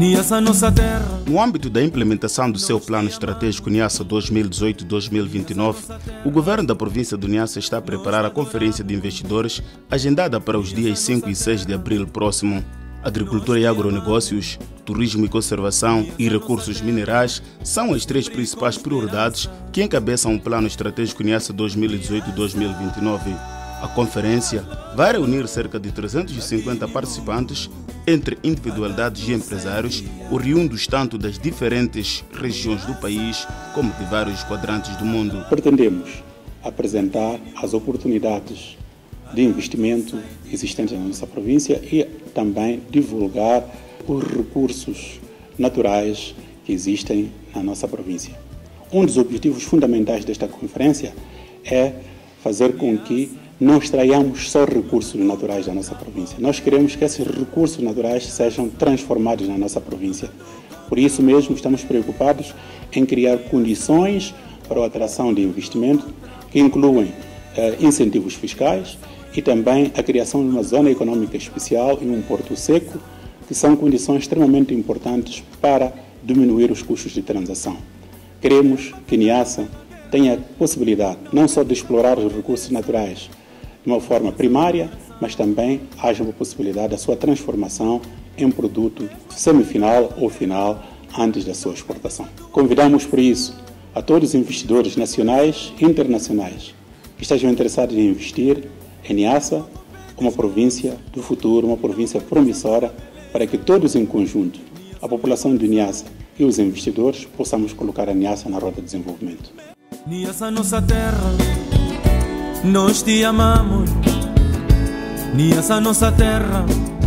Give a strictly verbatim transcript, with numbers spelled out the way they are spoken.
No âmbito da implementação do seu Plano Estratégico Niassa dois mil e dezoito a dois mil e vinte e nove, o governo da província do Niassa está a preparar a Conferência de Investidores agendada para os dias cinco e seis de abril próximo. Agricultura e agronegócios, turismo e conservação e recursos minerais são as três principais prioridades que encabeçam o Plano Estratégico Niassa dois mil e dezoito a dois mil e vinte e nove. A conferência vai reunir cerca de trezentos e cinquenta participantes, entre individualidades e empresários, oriundos tanto das diferentes regiões do país como de vários quadrantes do mundo. Pretendemos apresentar as oportunidades de investimento existentes na nossa província e também divulgar os recursos naturais que existem na nossa província. Um dos objetivos fundamentais desta conferência é fazer com que não extraiamos só recursos naturais da nossa província. Nós queremos que esses recursos naturais sejam transformados na nossa província. Por isso mesmo, estamos preocupados em criar condições para a atração de investimento que incluem eh, incentivos fiscais e também a criação de uma zona econômica especial e um porto seco, que são condições extremamente importantes para diminuir os custos de transação. Queremos que Niassa tenha a possibilidade não só de explorar os recursos naturais de uma forma primária, mas também haja uma possibilidade da sua transformação em produto semifinal ou final antes da sua exportação. Convidamos, por isso, a todos os investidores nacionais e internacionais que estejam interessados em investir em Niassa, uma província do futuro, uma província promissora, para que todos em conjunto, a população de Niassa e os investidores, possamos colocar a Niassa na rota de desenvolvimento. Niassa, nossa terra, nós te amamos. Niassa, nossa terra,